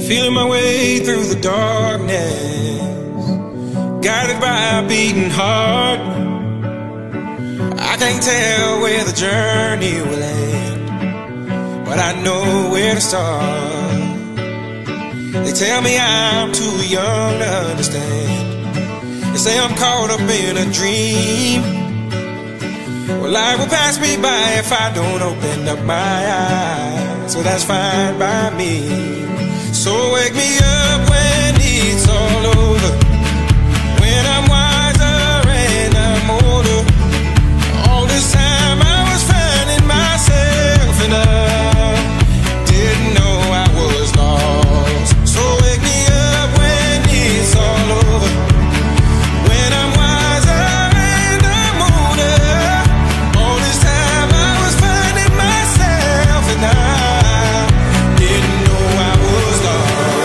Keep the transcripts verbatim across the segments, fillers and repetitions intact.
Feeling my way through the darkness, guided by a beating heart. I can't tell where the journey will end, but I know where to start. They tell me I'm too young to understand. They say I'm caught up in a dream. Well, life will pass me by if I don't open up my eyes, so that's fine by me. So wake me up when it's all over, when I'm wiser and I'm older. All this time I was finding myself and I didn't know I was lost. So wake me up when it's all over, when I'm wiser and I'm older. All this time I was finding myself and I didn't know I was lost.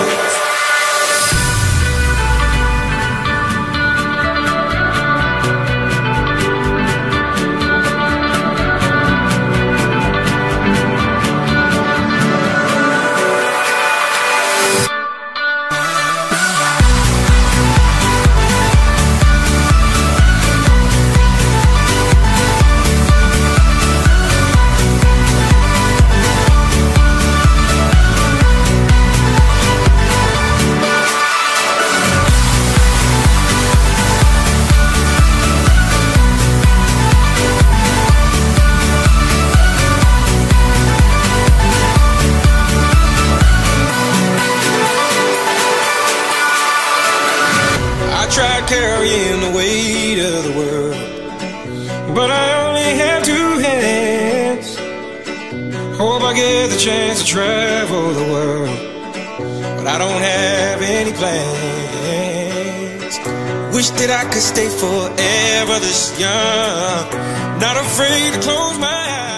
Tried carrying the weight of the world, but I only have two hands. Hope I get the chance to travel the world, but I don't have any plans. Wish that I could stay forever this young, not afraid to close my eyes.